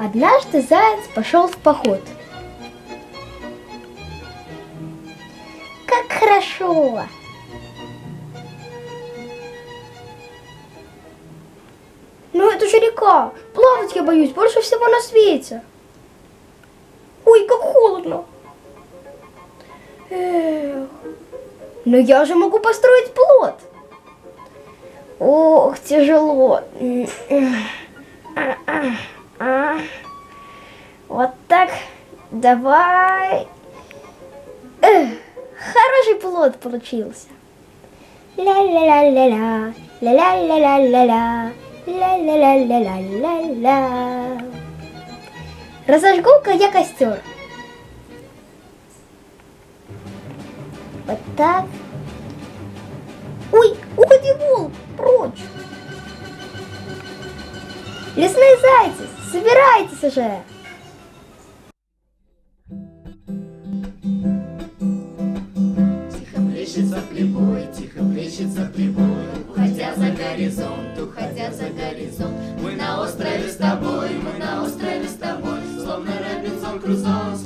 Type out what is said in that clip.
Однажды заяц пошел в поход. Как хорошо! Ну это же река. Плавать я боюсь больше всего на свете. Ой, как холодно. Эх. Но я же могу построить плот. Ох, тяжело. Вот так. Давай. Хороший плот получился. Ля-ля-ля-ля-ля, ля-ля-ля-ля-ля, ля-ля-ля-ля-ля-ля. Разожгу-ка я костер. Вот так. Ой, уходи, волк, прочь. Лесные зайцы, собирайтесь уже. Тихо плещется прибой, уходя за горизонт, уходя за горизонт. Мы на острове с тобой, мы на острове с тобой, словно Робинсон Крузо.